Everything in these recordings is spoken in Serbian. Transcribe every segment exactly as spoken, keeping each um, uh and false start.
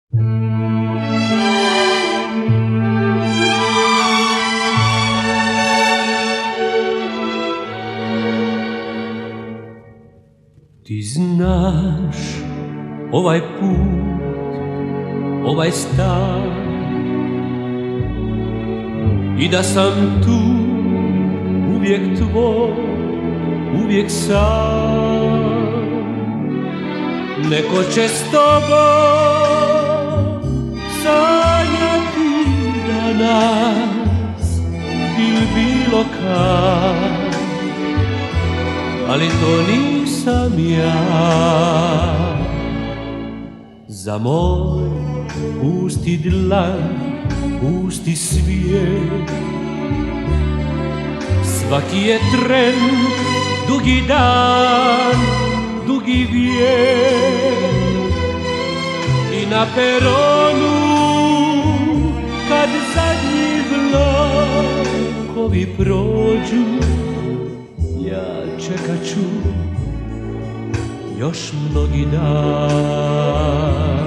Ti znaš ovaj put, ovaj stan, i da sam tu uvijek tvoj, uvijek sam. Neko će s tobom sanjati danas ili bilo kad, ali to nisam ja. Za moj pusti dlan, pusti svijet, svaki je tren dugi dan, dugi vijek. I na peronu kad zadnji vlakovi prođu, ja čekat ću još mnogi dan.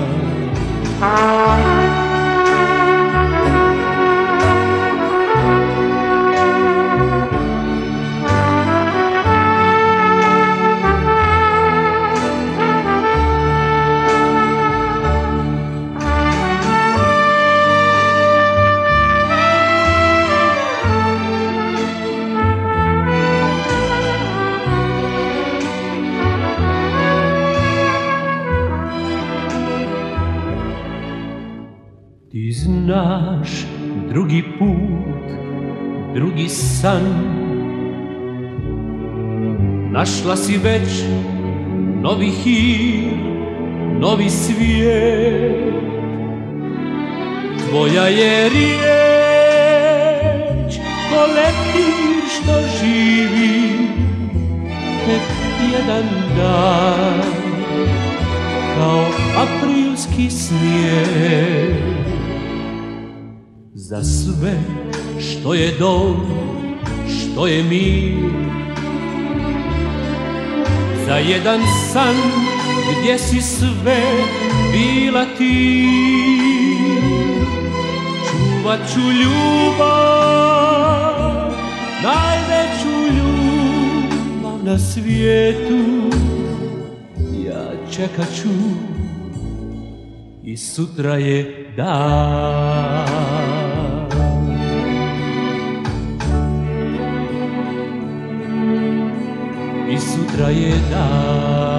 Ti znaš drugi put, drugi san, našla si već novi hir, novi svijet. Tvoja je riječ ko leptir što živi tek jedan dan, kao aprilski snijeg. Za sve što je dom, što je mir, za jedan san gdje si sve bila ti. Čuvat ću ljubav, najveću ljubav na svijetu. Ja čekat ću i sutra je dan. I sutra je dan.